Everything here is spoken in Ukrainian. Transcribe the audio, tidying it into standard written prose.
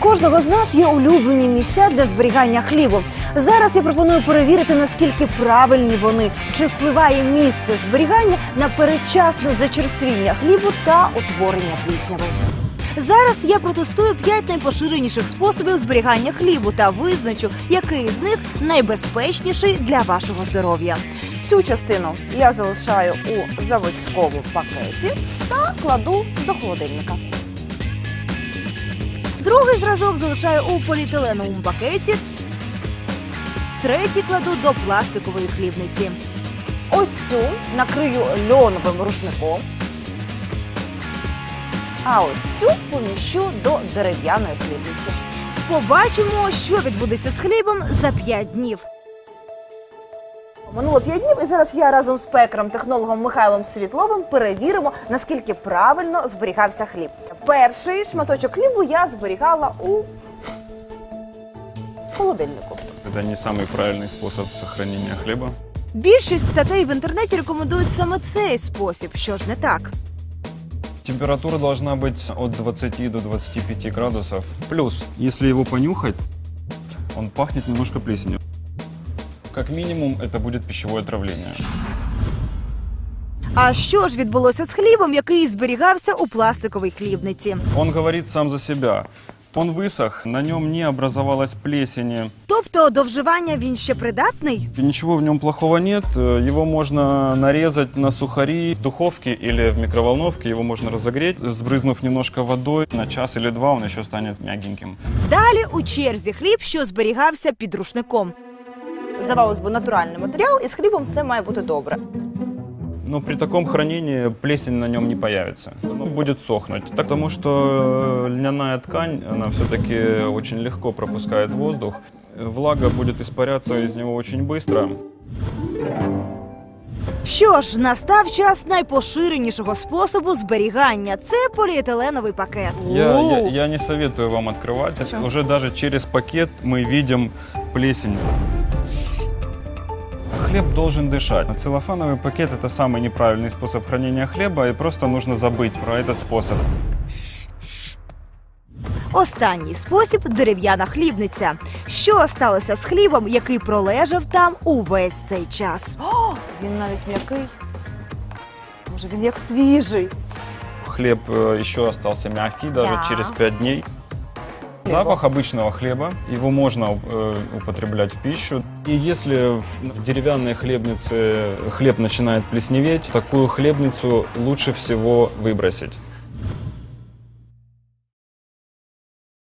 кожного з нас є улюблені місця для зберігання хлібу. Зараз я пропоную перевірити, наскільки правильні вони. Чи впливає місце зберігання на передчасне зачерствіння хлібу та утворення плісняви. Зараз я протестую 5 найпоширеніших способів зберігання хлібу та визначу, який з них найбезпечніший для вашого здоров'я. Цю частину я залишаю у заводському пакеті та кладу до холодильника. Другий зразок залишаю у поліетиленовому пакеті. Третій кладу до пластикової хлібниці. Ось цю накрию льоновим рушником. А ось цю поміщу до дерев'яної хлібниці. Побачимо, що відбудеться з хлібом за 5 днів. Минуло 5 днів, і зараз я разом з пекарем, технологом Михайлом Світловим перевіримо, наскільки правильно зберігався хліб. Перший шматочок хлібу я зберігала у холодильнику. Это не самый правильный способ сохранения хлеба. Більшість статей в інтернеті рекомендують саме цей спосіб. Що ж не так? Температура должна быть от 20 до 25 градусов. Плюс, если его понюхать, он пахнет немножко плесенью. Как минимум, это будет пищевое отравление. А що ж відбулося з хлібом, який зберігався у пластиковій хлібниці? Он говорит сам за себя. Он высох, на нем не образовалась плесени. Тобто до вживання він ще придатний? Ничего в нем плохого нет. Его можно нарезать на сухари в духовке или в микроволновке. Его можно разогреть, сбрызнув немножко водой. На час или два он еще станет мягеньким. Далі у черзі хліб, що зберігався під рушником. Здавалось би, натуральний матеріал, і з хлібом все має бути добре. Но при таком хранении плесень на нем не появится. Оно будет сохнуть. Потому что льняная ткань, она все-таки очень легко пропускает воздух. Влага будет испаряться из него очень быстро. Що ж, настав час найпоширенішого способу зберігання. Це поліетиленовий пакет. Я не советую вам открывать. Почему? Уже даже через пакет мы видим плесень. Хлеб должен дышать. Целлофановый пакет – это самый неправильный способ хранения хлеба, и просто нужно забыть про этот способ. Останній спосіб – дерев'яна хлібниця. Що сталося з хлібом, який пролежав там увесь цей час? О, він навіть м'який. Може, він як свіжий. Хлеб еще остался мягкий, даже Да. через 5 дней. Запах обычного хлеба, его можно употреблять в пищу. И если в деревянной хлебнице хлеб начинает плесневеть, такую хлебницу лучше всего выбросить.